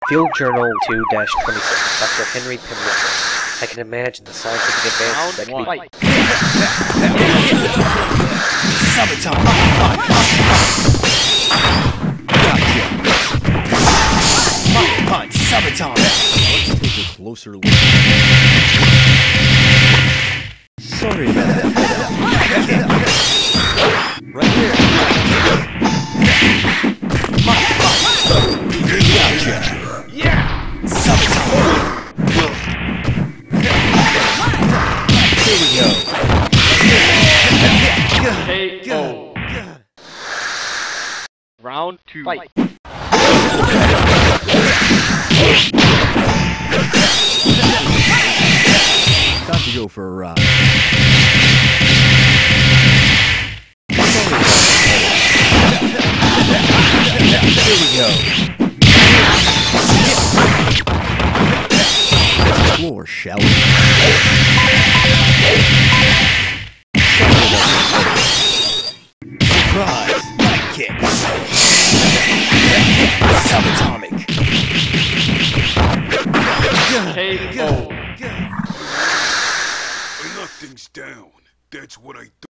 Field Journal 2-26, Dr. Henry Pemberton. I can imagine the scientific advances that can be... Sabotage! Gotcha! Punch! Sabotage! Let's take a closer look. Sorry about that. Right here. Gotcha! Yeah! Sabotage! Here we go. KO. Round 2. Fight. Time to go for a ride. Here we go. Let's explore, shall we? Surprise! Night kick! Subatomic! KO. I knock things down. That's what I do.